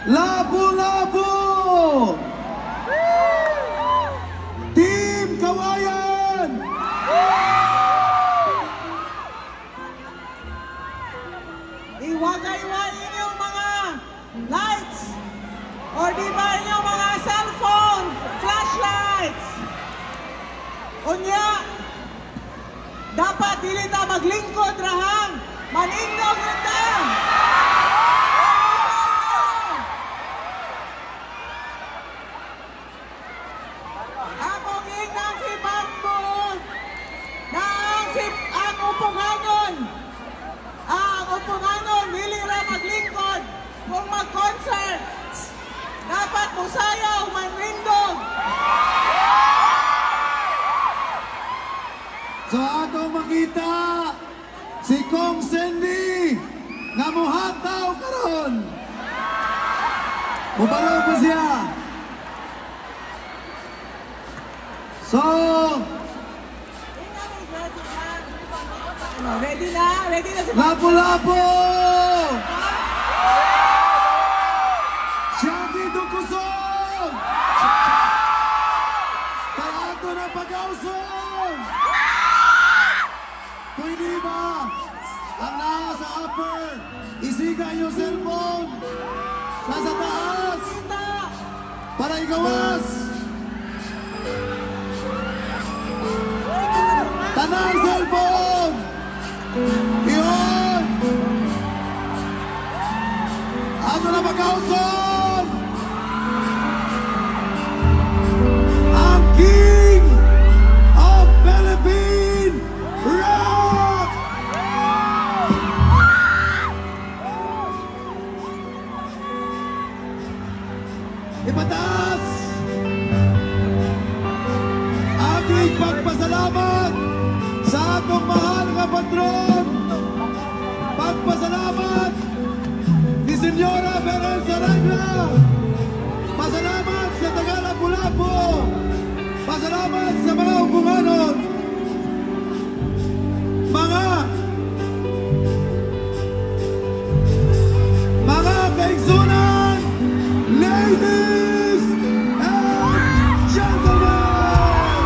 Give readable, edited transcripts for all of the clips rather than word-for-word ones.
Lapu-Lapu! Team Kawayan! Iwagay-iwain yung mga lights or di ba yung mga cellphone, flashlights. Unya, dapat dili ta maglingkod rahang manindog ta. Akong inang si Bambo na ang upunganon. Ang upunganon, dili ra maglingkod kung mag-concert. Dapat musayaw, manindog. So atong makita si Kong Sandy nga muhataw karon. Mubalaw po siya. So ready na si Lapu-Lapu! Siya dito kusog! Talato na pag-ausog! Pwede ba? Ang nasa upper, isiga yung cellphone! Nasa taas! Para igawas! Tanang cellphone! Iyon! Ato na pag-ausog! Ang King of Philippine Rock! Ipataas! Aking pagpasalamat sa atong mahal nga patron! Pagpasalamat ni Senyora Beren Sarangla! Pasalamat sa taga Lapu-Lapu! Pasalamat sa mga upunganon! Mga kaigsunan! Ladies and gentlemen!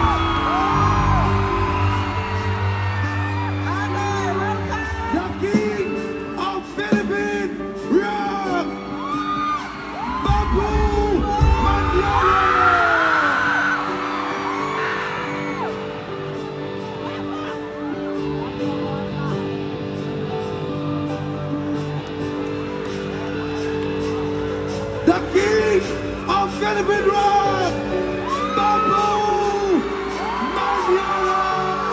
The King of Philippine Rock! Babu Mandiolo! The King of Philippine Rock! Babu Mandiolo!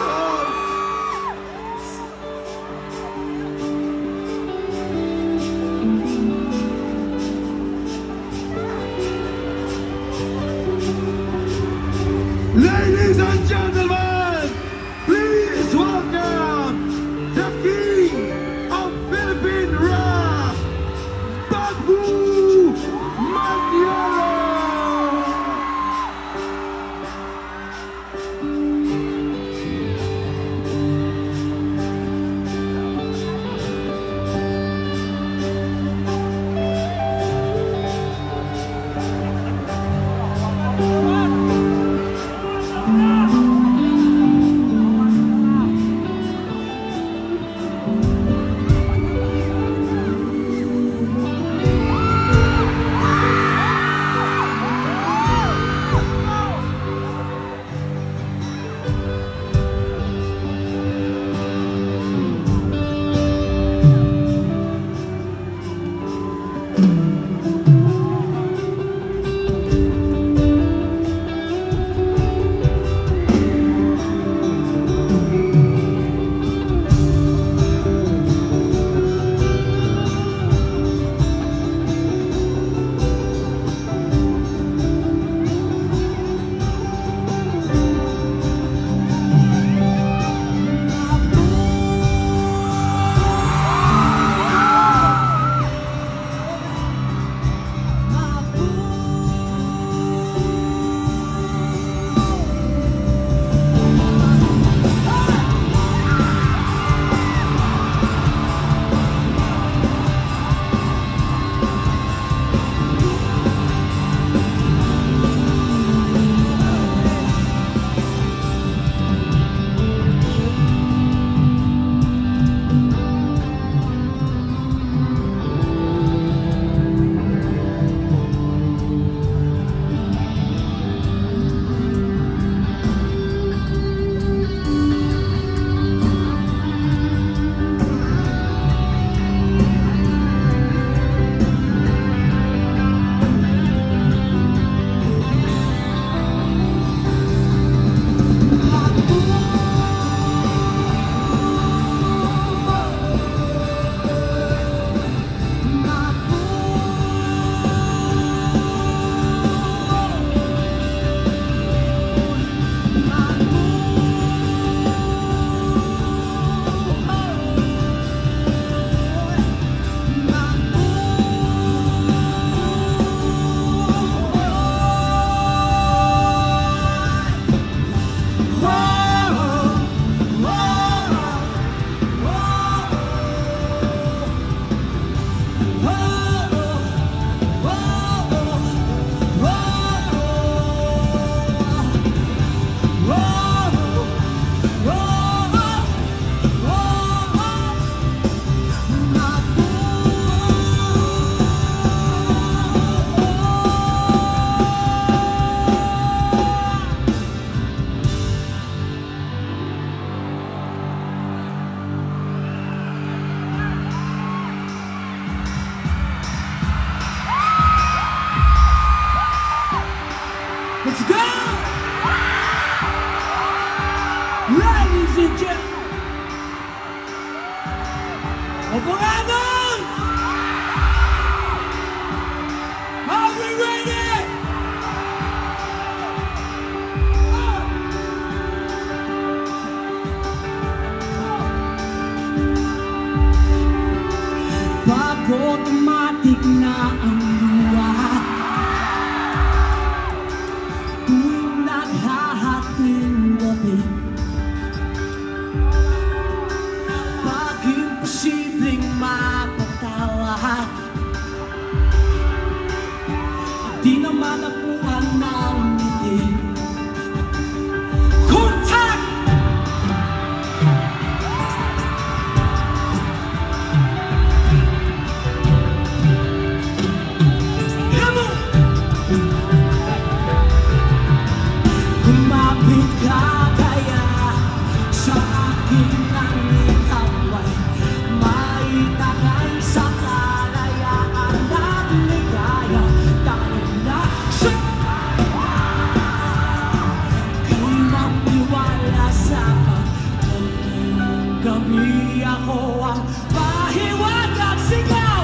Ladies and gentlemen, please welcome the King of Philippine Rock, Babu Mandiolo! Oponganon! Are we ready? Pag automatic na ang luha, tuwing naghahating gabi, pag imposibleng mapatawad, di naman nakuha ng ngiti. Contact! Kumapit ka kaya sa akin ang ikaw ay maitagay sa kalayaan at ligaya. Tanong na siya kay magtiwala sa pagkakang gabi ako ang pahiwag at sigaw.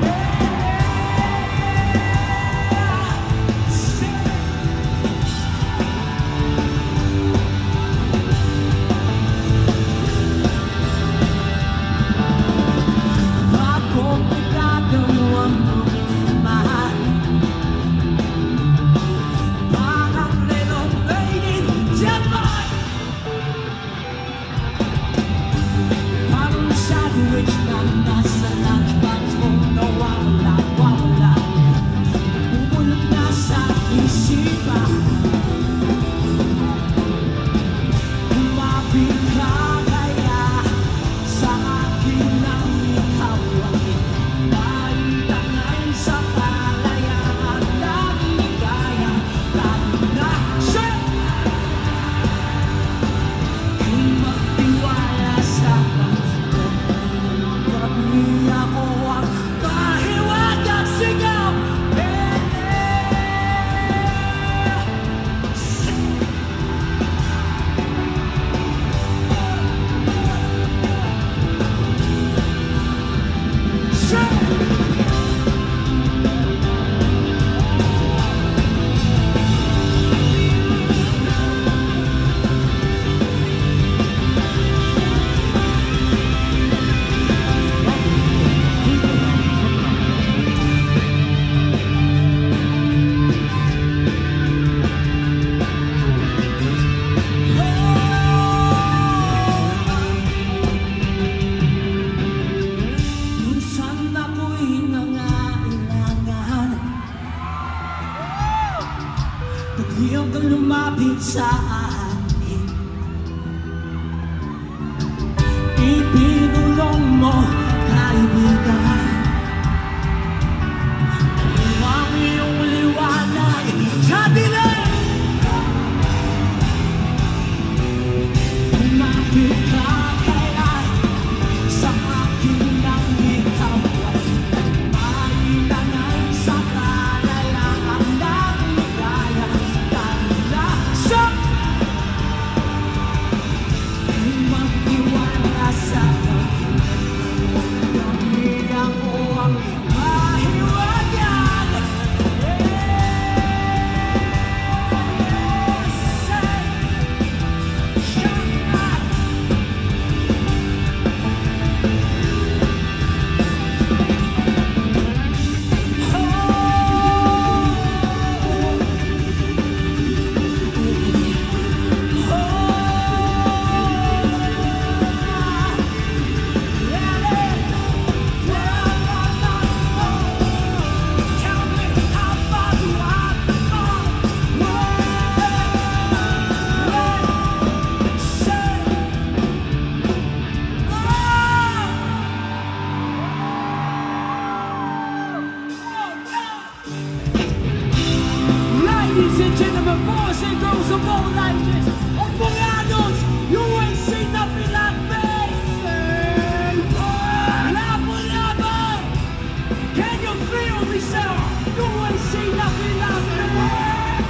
Iyong kang lumapit sa akin, ipinulong mo kaibigan ang iyong liwanag sa dilim. Lumapit ka kaya sa akin ng ikaw ay maitangay sa kalayaan ng ligaya. Magtiwala sa kami ako ang mahiwagan. Ladies and gentlemen, boys and girls of all ages, Oponganon, you ain't seen nothing like this. Labo, labo, can you feel me, sir? You ain't seen nothing like this.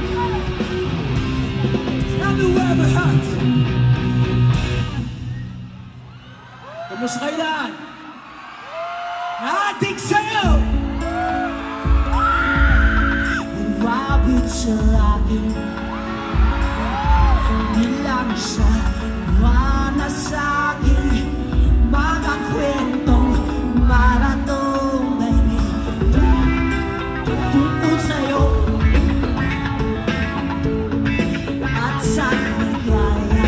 Have you ever heard? Kamusta kayo lahat? Adik sa'yo. Lumapit sa akin, di lang siya wala sa akin. Mga kwentong maratong baby, tungkol sa'yo at sa ligaya.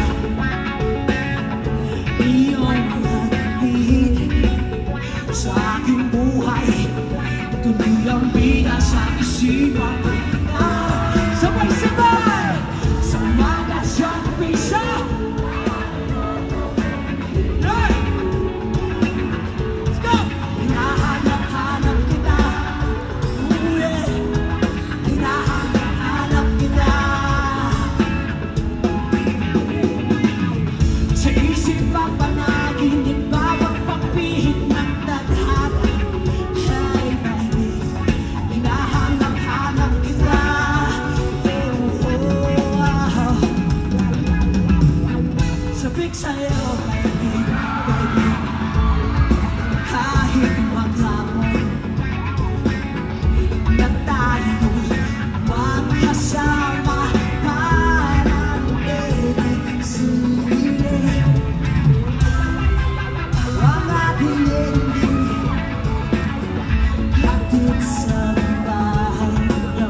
Iyong hatid sa aking buhay, tuloy ang bida sa isipan ko. Sabay-sabay sa umaga sa umpisa. Let's go! Hinahanap-hanap kita, oh yeah. Hinahanap-hanap kita. Sa isip ang panaginip, bawat pagpihit ng tadhana. Hey baby, hinahanap-hanap kita. Sabik sa'yo, baby, baby. Kahit maghapon na tayo'y magkasama, parang sili ang ating ending, hatid sa bahay niyo.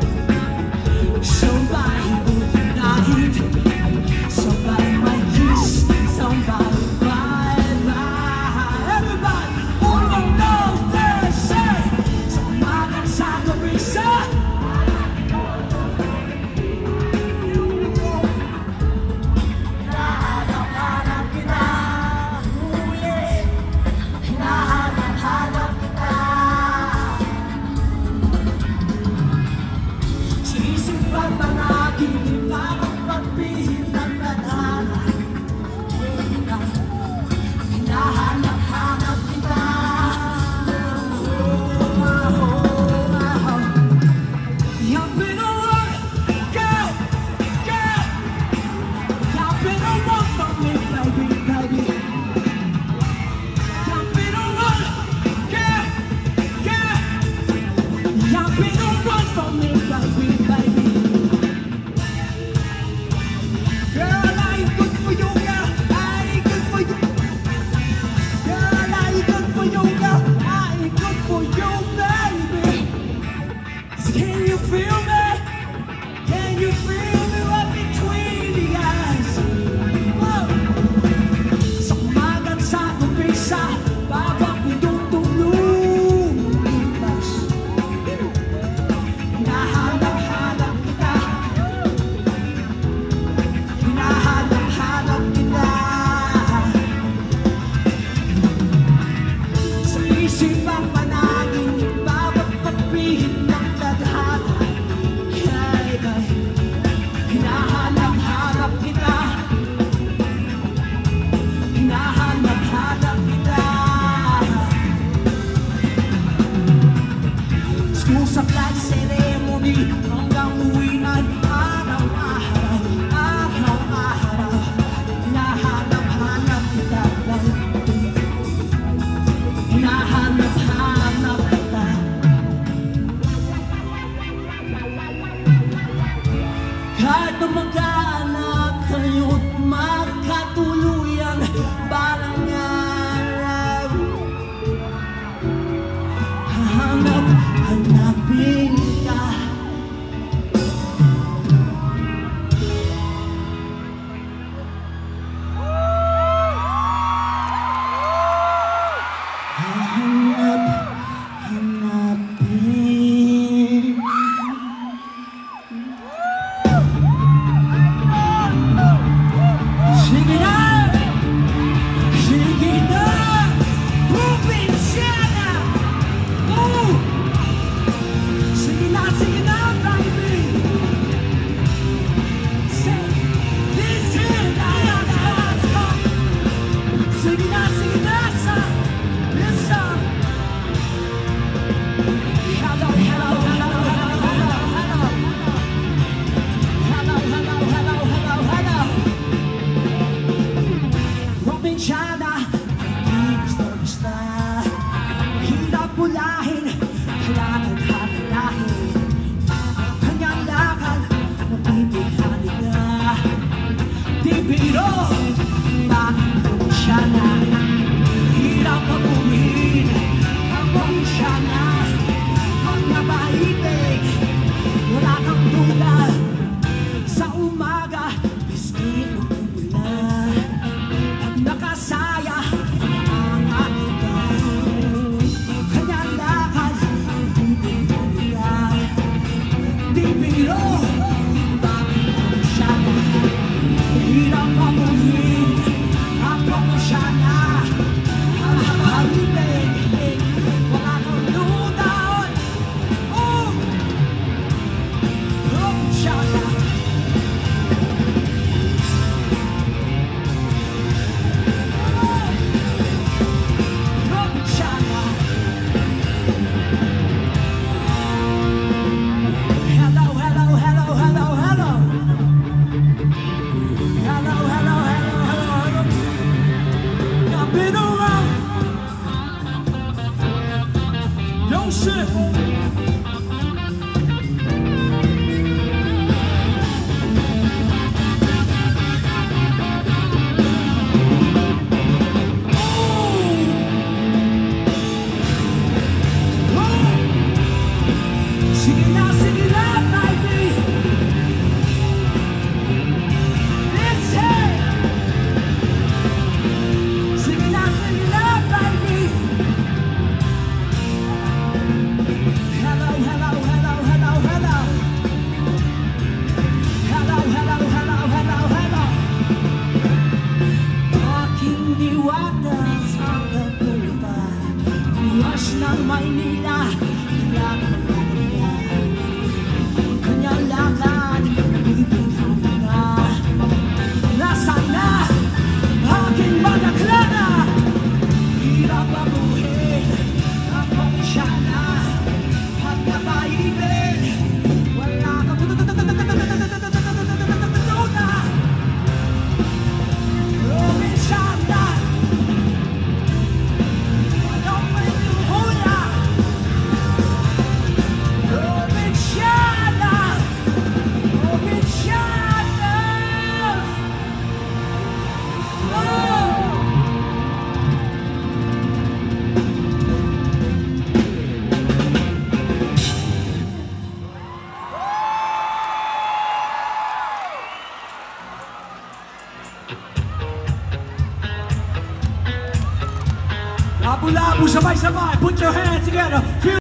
Sabay unahin, sabay may kiss, sabay bye-bye. Everybody, all of those that say, sa umagang sa gabi sa hinahanap-hanap kita, oh yeah. Hinahanap-hanap kita. Sa isip ang panaginip, parang pagpihit ng tadhana. Hinahanap-hanap kita. You've been a one, girl, girl. You've been a one for me, baby, baby. You've been a one, girl, girl. You've been a one for me, baby, baby. Girl, I ain't good for you, girl. I ain't good for you. Girl, I ain't good for you, girl. I ain't good for you, baby. Can you feel me? Can you feel me right between the eyes? Whoa. Sa umagang sa umpisa, bawat pindutong lumipas. Hinahanap-hanap kita. Hinahanap-hanap kita. Sa isip ang panaginip, bawat pagpihit ng tadhana. Hey, babe, hinahanap-hanap kita. Hinahanap-hanap kita. shit. Sing it out, baby. It's hey. Sing it out, baby. Hello, hello, hello, hello, hello. Hello, hello, hello, hello, hello. Aking diwata sa Boulevard. Rush ng Maynila. Kanyang lakad, nabibigyan na. Nasaan na aking madaklana? Hirap abuhin ang komisyana. At nabaibig, wala kang tuna. Provinsyana, walang may hula. Provinsyana, Provinsyana. Labu-labu, sabay-sabay, put your hands together.